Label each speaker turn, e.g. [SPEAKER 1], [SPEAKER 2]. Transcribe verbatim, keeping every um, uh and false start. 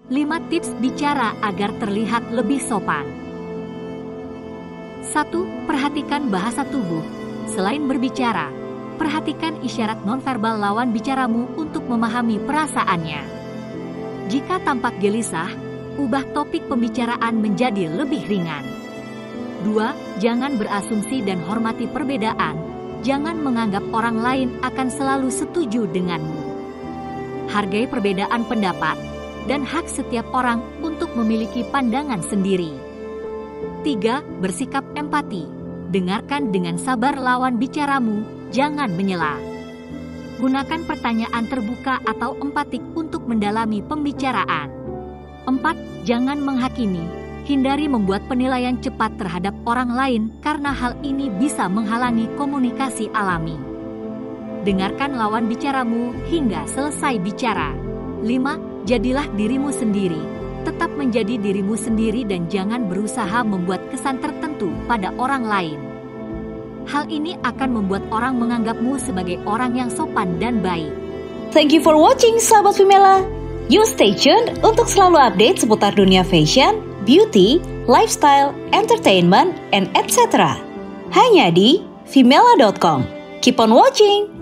[SPEAKER 1] lima tips bicara agar terlihat lebih sopan. satu. Perhatikan bahasa tubuh. Selain berbicara, perhatikan isyarat nonverbal lawan bicaramu untuk memahami perasaannya. Jika tampak gelisah, ubah topik pembicaraan menjadi lebih ringan. dua. Jangan berasumsi dan hormati perbedaan. Jangan menganggap orang lain akan selalu setuju denganmu. Hargai perbedaan pendapat dan hak setiap orang untuk memiliki pandangan sendiri. tiga. Bersikap empati. Dengarkan dengan sabar lawan bicaramu, jangan menyela. Gunakan pertanyaan terbuka atau empatik untuk mendalami pembicaraan. empat. Jangan menghakimi. Hindari membuat penilaian cepat terhadap orang lain karena hal ini bisa menghalangi komunikasi alami. Dengarkan lawan bicaramu hingga selesai bicara. lima. Jadilah dirimu sendiri. Tetap menjadi dirimu sendiri dan jangan berusaha membuat kesan tertentu pada orang lain. Hal ini akan membuat orang menganggapmu sebagai orang yang sopan dan baik.
[SPEAKER 2] Thank you for watching, sahabat Femela. You stay tuned untuk selalu update seputar dunia fashion, beauty, lifestyle, entertainment, and et cetera. Hanya di femela dot com. Keep on watching!